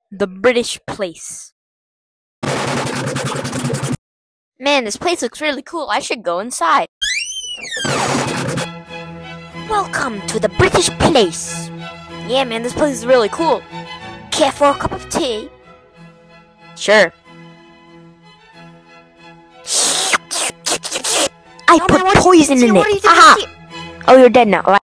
The British place. Man, this place looks really cool. I should go inside. Welcome to the British place. Yeah, man, this place is really cool. Care for a cup of tea? Sure. I put poison in it. Aha! Oh, you're dead now.